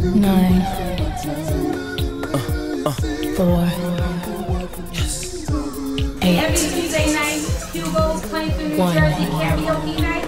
9, 4, 8, 1.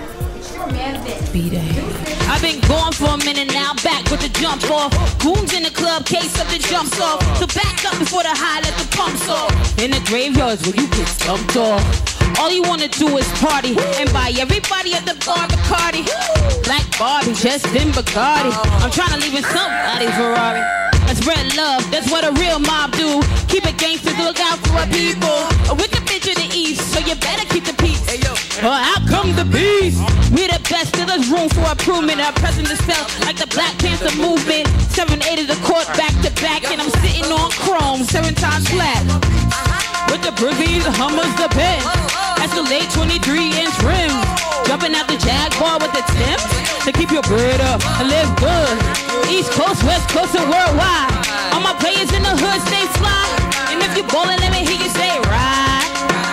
B-Day. I've been gone for a minute now, back with the jump off. Goons in the club, case of the jumps off. So back up before the high, let the pumps off. In the graveyards where you get stumped off. All you wanna do is party and buy everybody at the bar Bacardi. Black Barbie, just in Bacardi. I'm trying to leave in somebody's Ferrari. I spread love, that's what a real mob do. Keep it gangsters, look out for our people. With the bitch of the east, so you better keep the peace. Or out come the beast. We the best, still there's room for improvement. Our president itself, like the Black Panther movement. 7-8 of the court, back to back, and I'm sitting on chrome, 7 times flat. With the Brookies, the Hummers, the Benz. That's the late 23-inch rims. Jumping out the Jaguar with the Timbs to keep your bread up and live good. East Coast, West Coast, and worldwide. All my players in the hood stay fly. And if you ballin', let me hear you say right.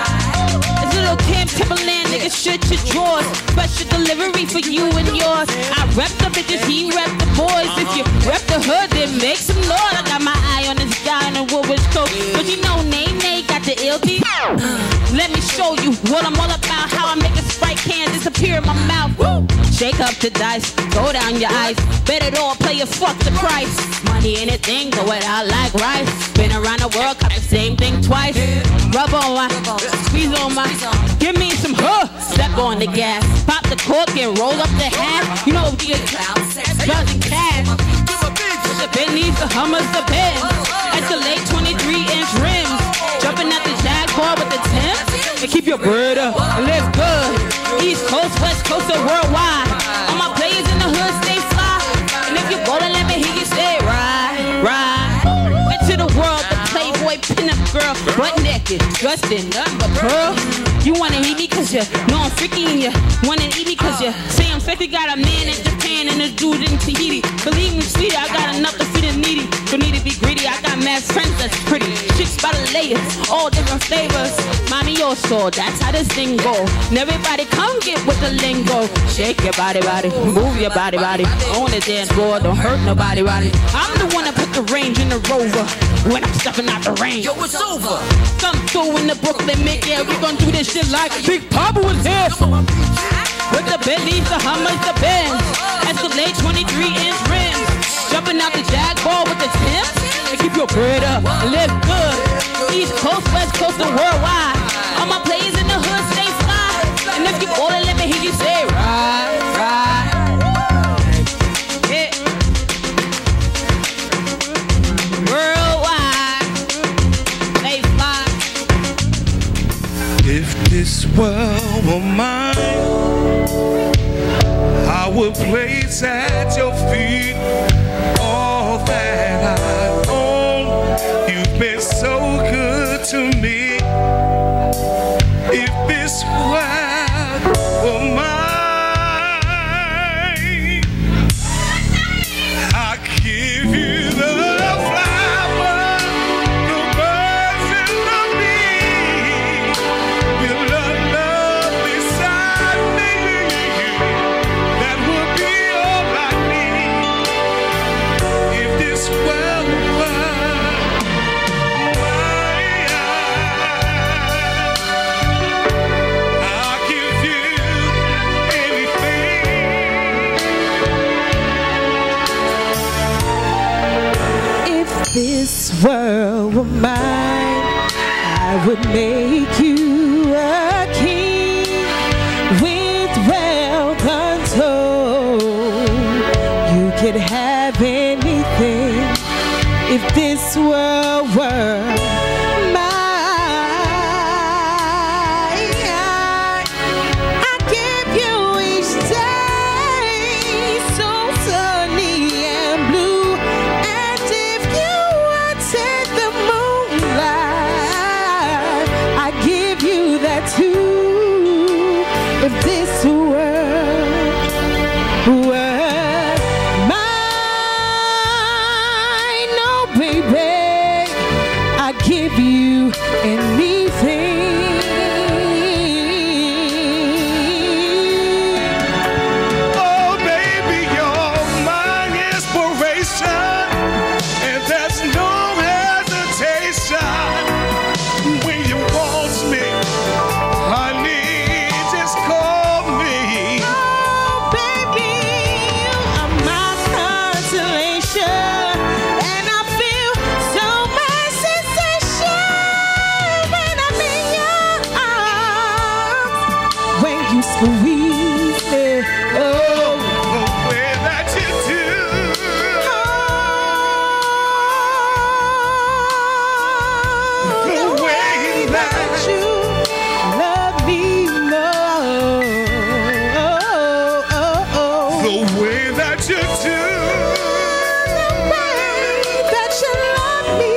This little Kim Timberland, nigga, shut your drawers. Special delivery for you and yours. I rep the bitches, he rep the boys. If you rep the hood, then make some noise. I got my eye on this guy in the Woolwich coat. But you know, Nay got the LD. Let me show you what I'm all about. How I make a Sprite can disappear in my mouth. Woo! Shake up the dice, go down your ice. Bet it all, play a fuck the price. Money ain't a thing, go it out like rice. Been around the world, caught the same thing twice. Rub on my, squeeze on my. Give me some step on the gas. Pop the cork and roll up the half. You know we get drugs and cash. The Bentleys, the Hummers, the Benz. That's the late 23-inch rims. Jumping at the Jaguar with the Timbs. And keep your bread up and live good. East Coast, West Coast, and worldwide. All my players in the hood stay fly. And if you ballin', let me hear you say right, right. Into the world, the Playboy pinup girl, butt naked, dressed in nothing but pearl. You wanna eat me cause you know I'm freaky, and you wanna eat me cause you say I'm sexy. Got a man in Japan and a dude in Tahiti. Believe me, sweetie, I got enough to feed the needy. Don't need to be greedy, I got mad friends that's pretty. Chicks by the layers, all different flavors. Mommy, your soul, that's how this thing go. And everybody come get with the lingo. Shake your body, body, move your body, body. On the dance floor, don't hurt nobody, body. I'm the one that put the range in the Rover. When I'm stepping out the range, yo, it's over. Come through in the Brooklyn mid-air, we gon' do this shit like Big Papa was here. With the Bentleys, the Hummers, the Benz. That's the late 23-inch rims. Jumping out the Jaguar with the Timbs. And keep your bread up and live good. East Coast, West Coast, and worldwide. All my players in the hood stay fly. And if you all let me hear you say right, right. Yeah. Worldwide, they fly. If this world were mine, I would place at your feet all that I own. You've been so good to me. If this world were mine, I'd give you the flowers, the birds and the bees. Your love beside me, that would be all I need. If this world were mine, I'll give you anything. If this world were mine, I would make you a king with wealth untold. You could have anything if this world were mine. I give you each day so sunny and blue. And if you would take the moonlight, I give you that too. If this were mine, no baby, I you do. The way that you love me.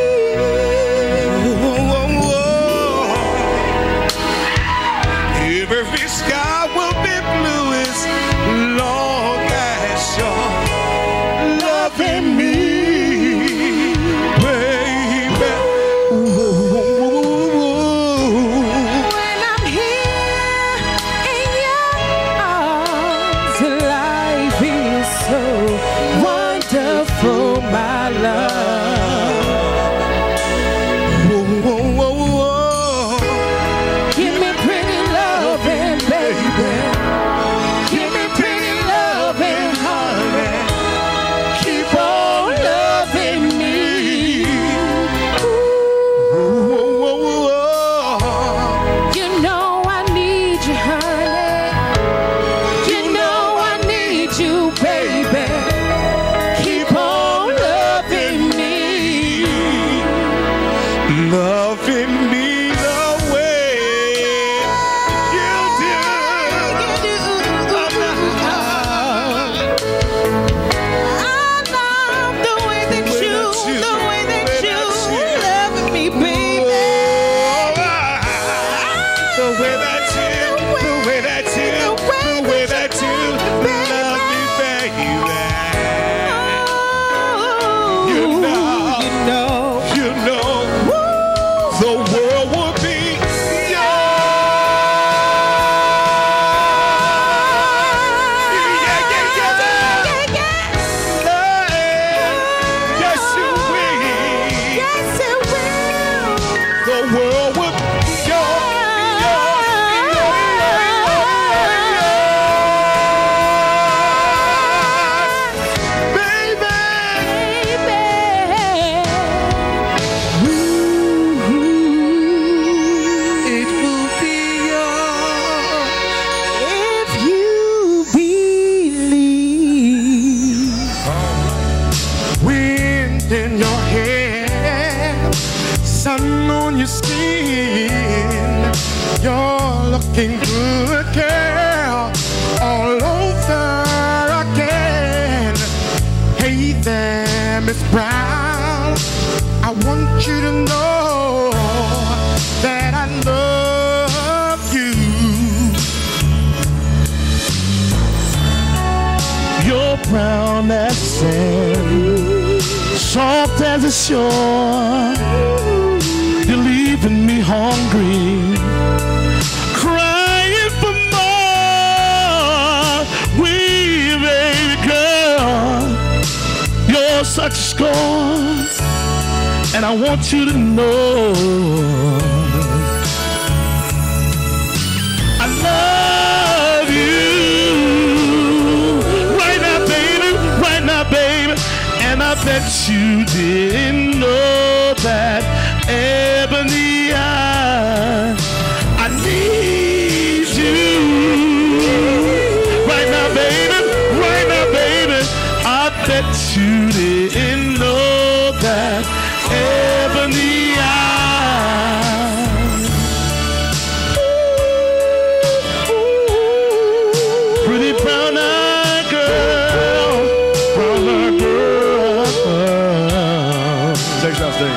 Every sky will be blue as long as you're loving me, baby. When I'm here in your arms, life is so wonderful, my love. Give me pretty loving, baby. Give me pretty loving, honey. Keep on loving me. You know I need you, honey. You know I need you, baby. Keep on loving me. Loving me the way you do. I love the way that you love me, baby. The way that you love me, baby. You know, the world will be Yes, it will. the world will be it will be yours. If you believe. Wind in your hair, sun on your skin. You're looking good, girl, all over again. Hey there, Miss Brown, I want you to know that I love you. You're brown as sand, soft as a shore. You're leaving me hungry, crying for more. Wee, baby girl, you're such a score, and I want you to know I love you. Right now, baby, and I bet you didn't know that, Ebony, I need you. Right now, baby, I bet you didn't know that, Ebony, pretty brown-eyed girl, brown-eyed girl. Take that thing.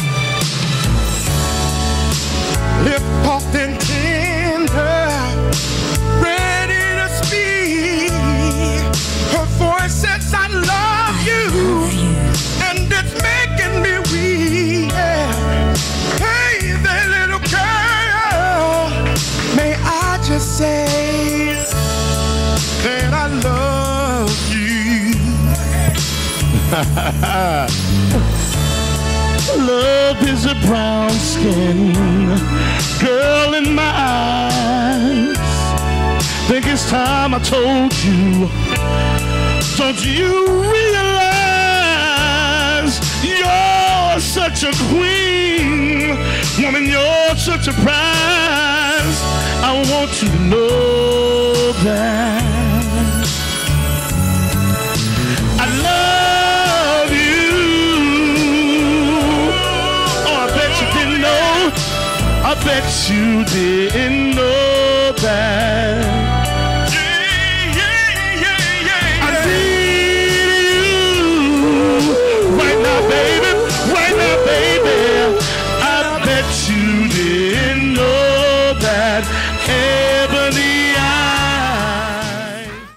Lip puffed and tender, ready to speak. Her voice says, I love you, and it's making me weak. Hey there, little girl, may I just say that I love you. Love is a brown skin girl in my eyes. Think it's time I told you. Don't you realize you're such a queen, woman, you're such a prize. I want you to know that I love you. Oh, I bet you didn't know. I bet you didn't